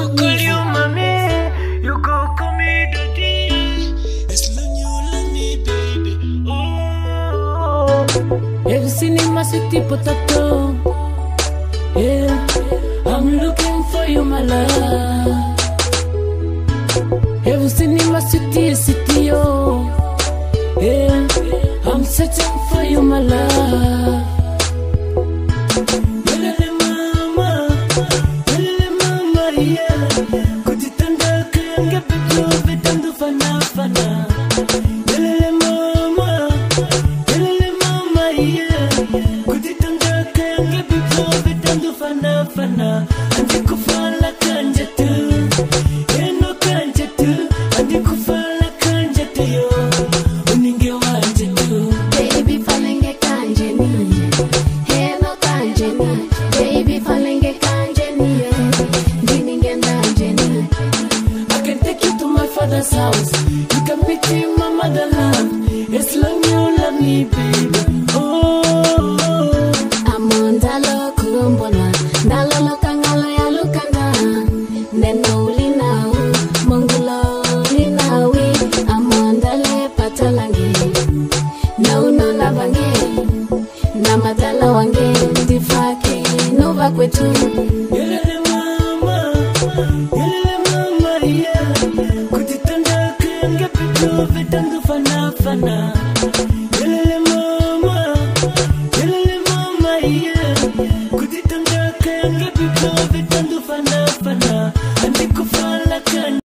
call you mommy, you go call me daddy. As long you love me, baby. Oh. Have you seen my sweetie potato? Yeah, I'm looking for you, my love. Have you seen my city, oh? Yeah, I'm searching for you, my love. Yelele mama, yeah. Kujitanda kenge pepo vitandu fana fana. Yelele mama, yeah. Kujitanda kenge pepo vitandu fana fana. Andi kufala kanje tu, eno kanje tu. Andi kufala kanje tu yo, uninge wanje tu. Baby falenge kanje ni, eno kanje ni. Baby falenge kanje ni, dininge ndanje ni. I can take you to my father's house. You can pity my motherland. As long you love me, baby. Oh. Amo ndalo kumbona, ndalo lokangala ya lukanda. Neno ulinau, mongulo linawi. Amo ndale patalange, na uno lavange, na madala wange. Ndifake, nova kwetu. Yelele mama, yeah. Kujitanda kenge pepo vitandu fana fana. Yelele mama, yeah. Kujitanda kenge pepo vitandu